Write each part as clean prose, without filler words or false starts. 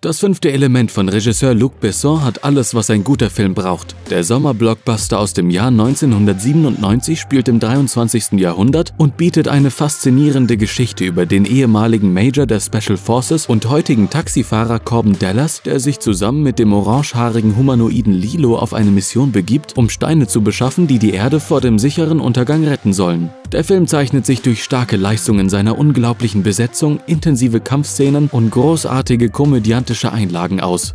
Das fünfte Element von Regisseur Luc Besson hat alles, was ein guter Film braucht. Der Sommerblockbuster aus dem Jahr 1997 spielt im 23. Jahrhundert und bietet eine faszinierende Geschichte über den ehemaligen Major der Special Forces und heutigen Taxifahrer Corbin Dallas, der sich zusammen mit dem orangehaarigen Humanoiden Lilo auf eine Mission begibt, um Steine zu beschaffen, die die Erde vor dem sicheren Untergang retten sollen. Der Film zeichnet sich durch starke Leistungen seiner unglaublichen Besetzung, intensive Kampfszenen und großartige komödiantische Einlagen aus.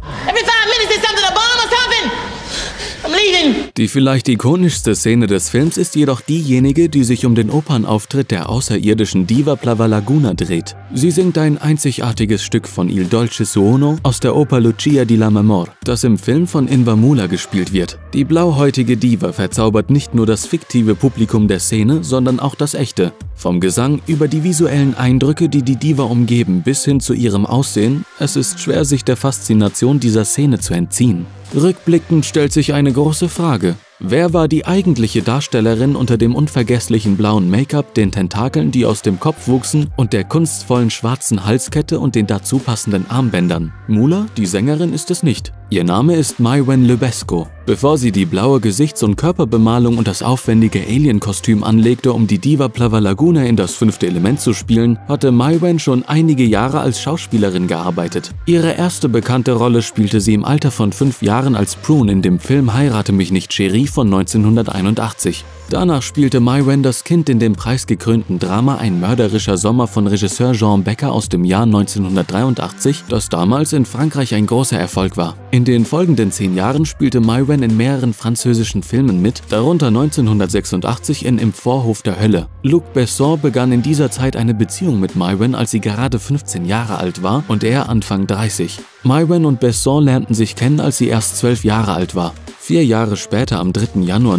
Die vielleicht ikonischste Szene des Films ist jedoch diejenige, die sich um den Opernauftritt der außerirdischen Diva Plava Laguna dreht. Sie singt ein einzigartiges Stück von Il Dolce Suono aus der Oper Lucia di Lammermoor, das im Film von Inva Mula gespielt wird. Die blauhäutige Diva verzaubert nicht nur das fiktive Publikum der Szene, sondern auch das echte. Vom Gesang über die visuellen Eindrücke, die die Diva umgeben, bis hin zu ihrem Aussehen, es ist schwer, sich der Faszination dieser Szene zu entziehen. Rückblickend stellt sich eine große Frage. Wer war die eigentliche Darstellerin unter dem unvergesslichen blauen Make-up, den Tentakeln, die aus dem Kopf wuchsen, und der kunstvollen schwarzen Halskette und den dazu passenden Armbändern? Mula, die Sängerin, ist es nicht. Ihr Name ist Maïwenn Lebesco. Bevor sie die blaue Gesichts- und Körperbemalung und das aufwendige Alien-Kostüm anlegte, um die Diva Plava Laguna in das fünfte Element zu spielen, hatte Maïwenn schon einige Jahre als Schauspielerin gearbeitet. Ihre erste bekannte Rolle spielte sie im Alter von 5 Jahren als Prune in dem Film Heirate mich nicht, Cherie von 1981. Danach spielte Maïwenn das Kind in dem preisgekrönten Drama Ein mörderischer Sommer von Regisseur Jean Becker aus dem Jahr 1983, das damals in Frankreich ein großer Erfolg war. In den folgenden 10 Jahren spielte Maïwenn in mehreren französischen Filmen mit, darunter 1986 in Im Vorhof der Hölle. Luc Besson begann in dieser Zeit eine Beziehung mit Maïwenn, als sie gerade 15 Jahre alt war und er Anfang 30. Maïwenn und Besson lernten sich kennen, als sie erst 12 Jahre alt war. 4 Jahre später, am 3. Januar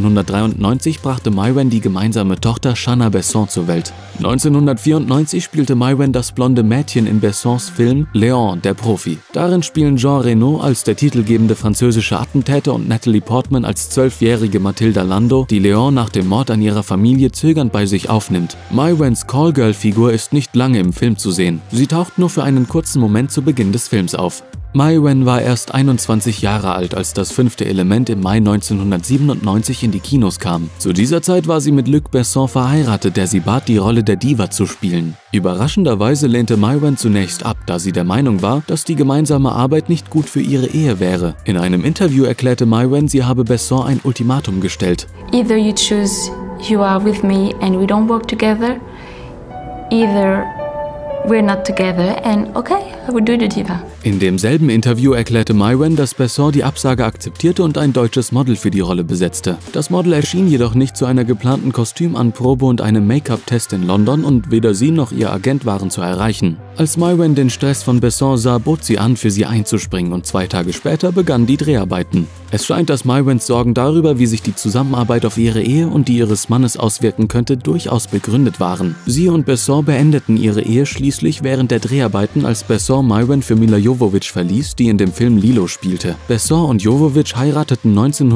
1993, brachte Maïwenn die gemeinsame Tochter Shanna Besson zur Welt. 1994 spielte Maïwenn das blonde Mädchen in Bessons Film Léon, der Profi. Darin spielen Jean Reno als der titelgebende französische Attentäter und Natalie Portman als 12-jährige Mathilda Lando, die Léon nach dem Mord an ihrer Familie zögernd bei sich aufnimmt. Maïwenns Callgirl-Figur ist nicht lange im Film zu sehen. Sie taucht nur für einen kurzen Moment zu Beginn des Films auf. Maïwenn war erst 21 Jahre alt, als das fünfte Element im Mai 1997 in die Kinos kam. Zu dieser Zeit war sie mit Luc Besson verheiratet, der sie bat, die Rolle der Diva zu spielen. Überraschenderweise lehnte Maïwenn zunächst ab, da sie der Meinung war, dass die gemeinsame Arbeit nicht gut für ihre Ehe wäre. In einem Interview erklärte Maïwenn, sie habe Besson ein Ultimatum gestellt. Either you choose you are with me and we don't work together, either we're not together and okay, I will do the diva. In demselben Interview erklärte Maïwenn, dass Besson die Absage akzeptierte und ein deutsches Model für die Rolle besetzte. Das Model erschien jedoch nicht zu einer geplanten Kostümanprobe und einem Make-up-Test in London und weder sie noch ihr Agent waren zu erreichen. Als Maïwenn den Stress von Besson sah, bot sie an, für sie einzuspringen und 2 Tage später begannen die Dreharbeiten. Es scheint, dass Maïwenns Sorgen darüber, wie sich die Zusammenarbeit auf ihre Ehe und die ihres Mannes auswirken könnte, durchaus begründet waren. Sie und Besson beendeten ihre Ehe schließlich während der Dreharbeiten, als Besson Maïwenn für Milla Jovovich verließ, die in dem Film Lilo spielte. Besson und Jovovich heirateten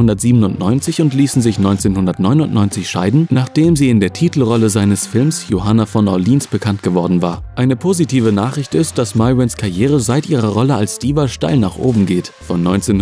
1997 und ließen sich 1999 scheiden, nachdem sie in der Titelrolle seines Films Johanna von Orleans bekannt geworden war. Eine positive Nachricht ist, dass Maïwenns Karriere seit ihrer Rolle als Diva steil nach oben geht. Von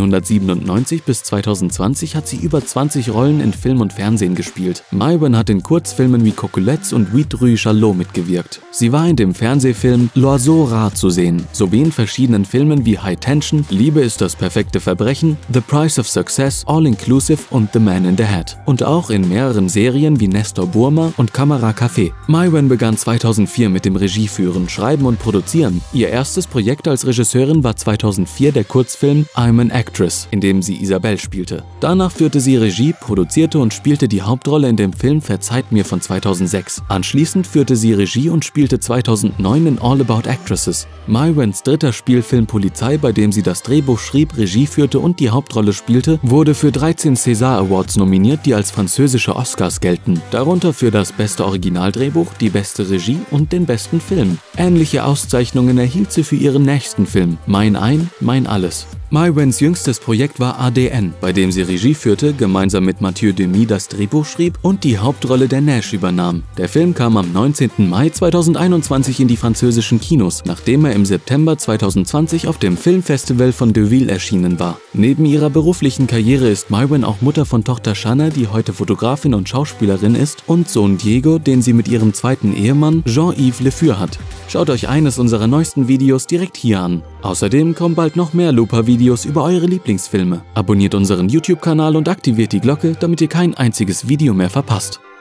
1997 bis 2020 hat sie über 20 Rollen in Film und Fernsehen gespielt. Maïwenn hat in Kurzfilmen wie Cocolettes und Huit Rue Chalot mitgewirkt. Sie war in dem Fernsehfilm L'Oiseau Rare zu sehen, sowie in verschiedenen Filmen wie High Tension, Liebe ist das perfekte Verbrechen, The Price of Success, All Inclusive und The Man in the Hat. Und auch in mehreren Serien wie Nestor Burma und Kamera Café. Maïwenn begann 2004 mit dem Regieführen, Schreiben und Produzieren. Ihr erstes Projekt als Regisseurin war 2004 der Kurzfilm I'm an Actress, in dem sie Isabelle spielte. Danach führte sie Regie, produzierte und spielte die Hauptrolle in dem Film Verzeiht mir von 2006. Anschließend führte sie Regie und spielte 2009 in All About Actresses. Maïwenns dritter Spielfilm Polizei, bei dem sie das Drehbuch schrieb, Regie führte und die Hauptrolle spielte, wurde für 13 César Awards nominiert, die als französische Oscars gelten. Darunter für das beste Originaldrehbuch, die beste Regie und den besten Film. Ähnliche Auszeichnungen erhielt sie für ihren nächsten Film Mein Ein, Mein Alles. Maiwens jüngstes Projekt war ADN, bei dem sie Regie führte, gemeinsam mit Mathieu Demy das Drehbuch schrieb und die Hauptrolle der Nash übernahm. Der Film kam am 19. Mai 2021 in die französischen Kinos, nachdem er im September 2020 auf dem Filmfestival von Deauville erschienen war. Neben ihrer beruflichen Karriere ist Maiwen auch Mutter von Tochter Shanna, die heute Fotografin und Schauspielerin ist, und Sohn Diego, den sie mit ihrem zweiten Ehemann Jean-Yves Le Fur hat. Schaut euch eines unserer neuesten Videos direkt hier an. Außerdem kommen bald noch mehr Looper-Videos über eure Lieblingsfilme. Abonniert unseren YouTube-Kanal und aktiviert die Glocke, damit ihr kein einziges Video mehr verpasst.